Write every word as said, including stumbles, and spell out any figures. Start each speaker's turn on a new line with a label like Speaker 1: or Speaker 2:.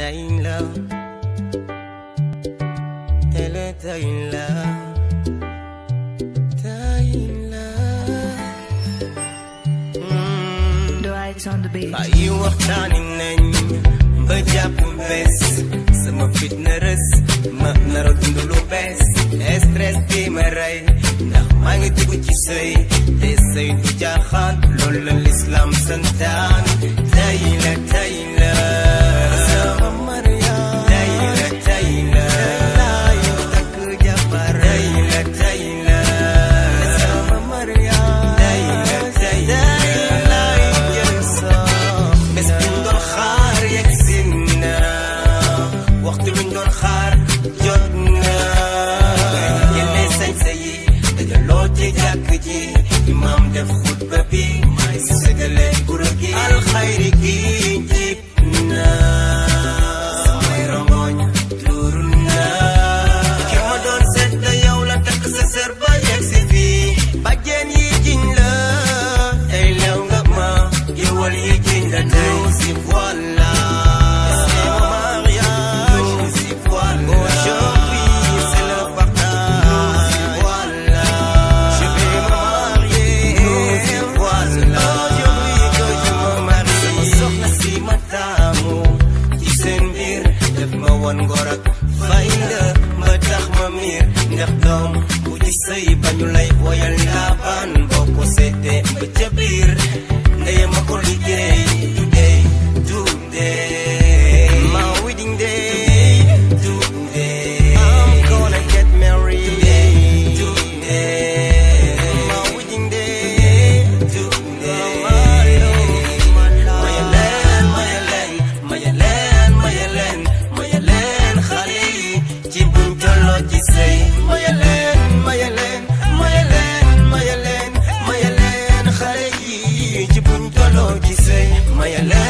Speaker 1: tayin la ele tayin la tayin la
Speaker 2: Dwight on the beat.
Speaker 1: Ay waxtaani nañ ba jàpp bés sama fit na rës ma nara dund lu bees stress bi ma rey ndax maa ngi dugg ci sëy te sëy du jaaxaan loolu la l'islam santaan tayin la tayin la sama Maria tayin la tayin la laayu takk jabar tayin la tayin la sama Maria tayin la tayin la laayu jël soo bés bi ñu doon xaar yegg si na waxtu bi ñu doon xaar jot na yéene sañse yi dajaloo ci jàkk ji imam def xutba bi may séddale guro gi alxayri gi jib na samay rongoñ tuur na ki ma doon seet da yow la takk sa sër ba yegg si fii bàjjen yi jiñ la tey lew nga ma géwal yi jiñ la tey si voilà ngorak fayda ma tax ma miir ndax doom bu ci sëy bañu lay woyal ndaabaan boo ko seetee ba ca biir ndeye ma ko liggéey today today my wedding day today I'm gonna get married today today my wedding day today Mayalen Mayalen Mayalen Mayalen Mayalen xale yi ci buñ tolloo ci sëy Mayalen Mayalen Mayalen Mayalen Mayalen xale yi ci buñ tolloo ci sëy Mayalen